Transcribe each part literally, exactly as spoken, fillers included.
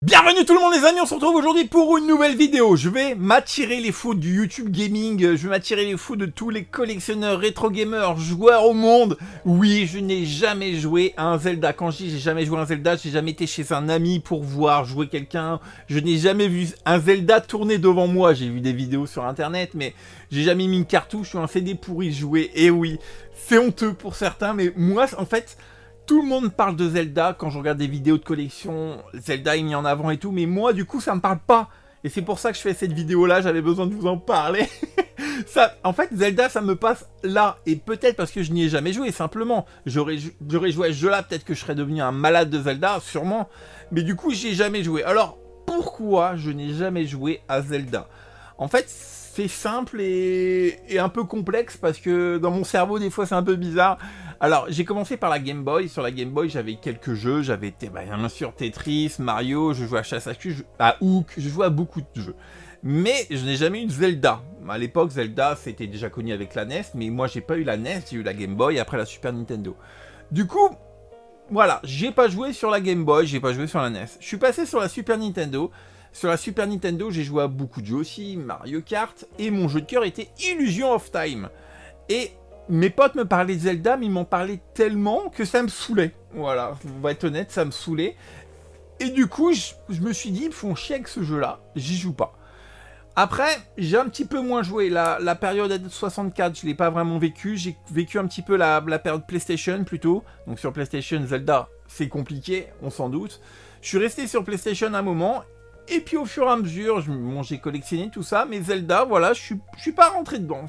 Bienvenue tout le monde les amis, on se retrouve aujourd'hui pour une nouvelle vidéo. Je vais m'attirer les fous du YouTube Gaming, je vais m'attirer les fous de tous les collectionneurs, rétro gamers, joueurs au monde. Oui, je n'ai jamais joué à un Zelda. Quand je dis j'ai jamais joué à un Zelda, j'ai jamais été chez un ami pour voir jouer quelqu'un. Je n'ai jamais vu un Zelda tourner devant moi. J'ai vu des vidéos sur internet, mais j'ai jamais mis une cartouche ou un C D pour y jouer. Et oui, c'est honteux pour certains, mais moi en fait... Tout le monde parle de Zelda quand je regarde des vidéos de collection, Zelda est mis en avant et tout, mais moi du coup ça me parle pas. Et c'est pour ça que je fais cette vidéo là, j'avais besoin de vous en parler. ça, en fait Zelda ça me passe là, et peut-être parce que je n'y ai jamais joué simplement. J'aurais joué à ce jeu là, peut-être que je serais devenu un malade de Zelda, sûrement. Mais du coup j'y ai jamais joué. Alors pourquoi je n'ai jamais joué à Zelda? En fait c'est simple et, et un peu complexe parce que dans mon cerveau des fois c'est un peu bizarre. Alors, j'ai commencé par la Game Boy. Sur la Game Boy, j'avais quelques jeux. J'avais bah, bien sûr Tetris, Mario, je jouais à Chasse à Cul, à Hook, je jouais à beaucoup de jeux. Mais je n'ai jamais eu de Zelda. À l'époque, Zelda, c'était déjà connu avec la N E S, mais moi, j'ai pas eu la N E S, j'ai eu la Game Boy après la Super Nintendo. Du coup, voilà, j'ai pas joué sur la Game Boy, j'ai pas joué sur la N E S. Je suis passé sur la Super Nintendo. Sur la Super Nintendo, j'ai joué à beaucoup de jeux aussi, Mario Kart, et mon jeu de cœur était Illusion of Time. Et... mes potes me parlaient de Zelda, mais ils m'en parlaient tellement que ça me saoulait. Voilà, on va être honnête, ça me saoulait. Et du coup, je, je me suis dit, ils me font chier avec ce jeu-là, j'y joue pas. Après, j'ai un petit peu moins joué. La, la période soixante-quatre, je l'ai pas vraiment vécu. J'ai vécu un petit peu la, la période PlayStation plutôt. Donc sur PlayStation, Zelda, c'est compliqué, on s'en doute. Je suis resté sur PlayStation un moment. Et puis au fur et à mesure, bon, j'ai collectionné tout ça, mais Zelda, voilà, je suis, je suis pas rentré dedans.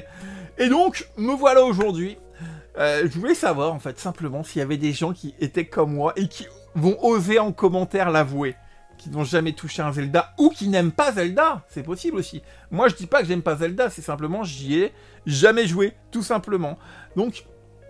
Et donc, me voilà aujourd'hui. Euh, je voulais savoir, en fait, simplement, s'il y avait des gens qui étaient comme moi et qui vont oser en commentaire l'avouer, qui n'ont jamais touché un Zelda ou qui n'aiment pas Zelda. C'est possible aussi. Moi, je dis pas que j'aime pas Zelda, c'est simplement, j'y ai jamais joué, tout simplement. Donc,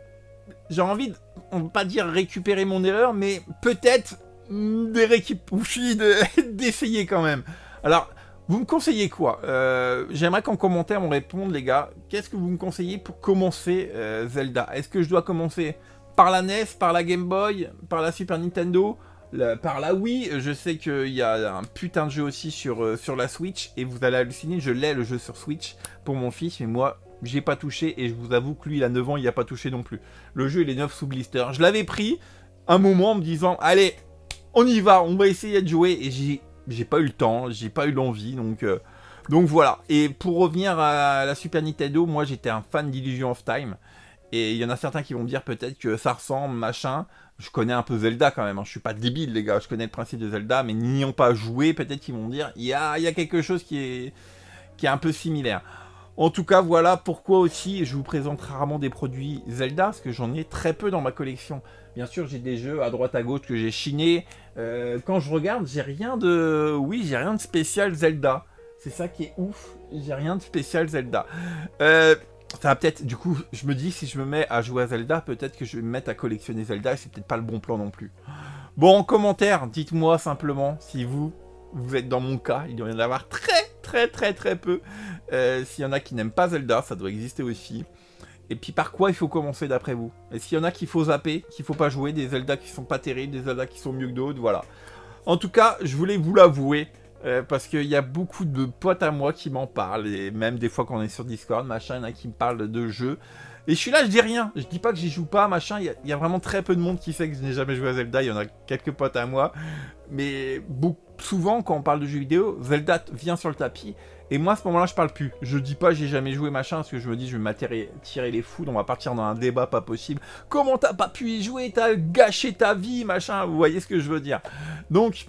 j'ai envie, de, on va pas dire récupérer mon erreur, mais peut-être... des récupouchis d'essayer quand même. Alors, vous me conseillez quoi? euh, J'aimerais qu'en commentaire on réponde, les gars. Qu'est-ce que vous me conseillez pour commencer euh, Zelda? Est-ce que je dois commencer par la N E S, par la Game Boy, par la Super Nintendo, la, par la Wii? Je sais qu'il y a un putain de jeu aussi sur, euh, sur la Switch, et vous allez halluciner, je l'ai le jeu sur Switch pour mon fils, mais moi... j'ai pas touché, et je vous avoue que lui, il a neuf ans, il a pas touché non plus. Le jeu, il est neuf sous blister. Je l'avais pris un moment en me disant, allez... on y va, on va essayer de jouer, et j'ai j'ai pas eu le temps, j'ai pas eu l'envie, donc euh, donc voilà. Et pour revenir à la Super Nintendo, moi j'étais un fan d'Illusion of Time, et il y en a certains qui vont me dire peut-être que ça ressemble, machin. Je connais un peu Zelda quand même, hein. Je suis pas débile les gars, je connais le principe de Zelda, mais n'y ont pas joué, peut-être qu'ils vont me dire, il y a, y a quelque chose qui est, qui est un peu similaire. En tout cas, voilà pourquoi aussi je vous présente rarement des produits Zelda, parce que j'en ai très peu dans ma collection. Bien sûr, j'ai des jeux à droite à gauche que j'ai chinés. Euh, quand je regarde, j'ai rien de... oui, j'ai rien de spécial Zelda. C'est ça qui est ouf, j'ai rien de spécial Zelda. Euh, ça va peut-être... du coup, je me dis, si je me mets à jouer à Zelda, peut-être que je vais me mettre à collectionner Zelda, et c'est peut-être pas le bon plan non plus. Bon, en commentaire, dites-moi simplement si vous, vous êtes dans mon cas. Il doit y en avoir très, très, très, très peu. Euh, S'il y en a qui n'aiment pas Zelda, ça doit exister aussi. Et puis par quoi il faut commencer d'après vous? Et s'il y en a qu'il faut zapper, qu'il faut pas jouer, des Zelda qui sont pas terribles, des Zelda qui sont mieux que d'autres, voilà. En tout cas, je voulais vous l'avouer, euh, parce qu'il y a beaucoup de potes à moi qui m'en parlent, et même des fois quand on est sur Discord, machin, il y en a qui me parlent de jeux. Et je suis là, je dis rien, je dis pas que j'y joue pas, machin, il y, y a vraiment très peu de monde qui sait que je n'ai jamais joué à Zelda, il y en a quelques potes à moi. Mais beaucoup, souvent, quand on parle de jeux vidéo, Zelda vient sur le tapis. Et moi, à ce moment-là, je parle plus. Je dis pas j'ai jamais joué machin, parce que je me dis je vais m'attirer tirer les foudres, on va partir dans un débat pas possible. Comment t'as pas pu y jouer? T'as gâché ta vie, machin. Vous voyez ce que je veux dire? Donc,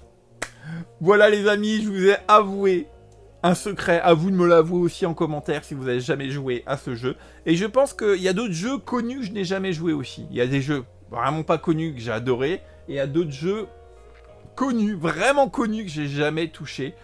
voilà les amis, je vous ai avoué un secret. À vous de me l'avouer aussi en commentaire si vous avez jamais joué à ce jeu. Et je pense qu'il y a d'autres jeux connus que je n'ai jamais joué aussi. Il y a des jeux vraiment pas connus que j'ai adoré, et il y a d'autres jeux connus, vraiment connus, que j'ai jamais touché.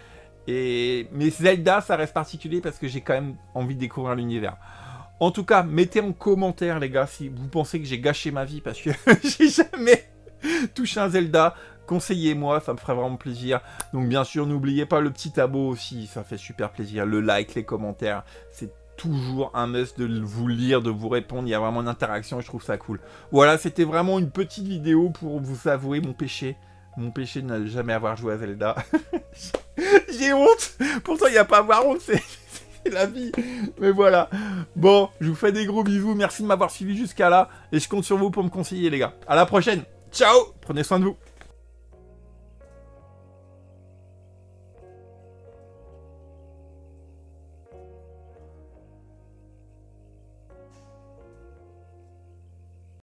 Et... mais Zelda, ça reste particulier parce que j'ai quand même envie de découvrir l'univers. En tout cas, mettez en commentaire, les gars, si vous pensez que j'ai gâché ma vie parce que j'ai jamais touché un Zelda. Conseillez-moi, ça me ferait vraiment plaisir. Donc bien sûr, n'oubliez pas le petit abo aussi, ça fait super plaisir. Le like, les commentaires, c'est toujours un must de vous lire, de vous répondre. Il y a vraiment une interaction et je trouve ça cool. Voilà, c'était vraiment une petite vidéo pour vous avouer mon péché. Mon péché de ne jamais avoir joué à Zelda. J'ai honte. Pourtant, il n'y a pas à avoir honte, c'est la vie. Mais voilà. Bon, je vous fais des gros bisous. Merci de m'avoir suivi jusqu'à là. Et je compte sur vous pour me conseiller, les gars. À la prochaine. Ciao. Prenez soin de vous.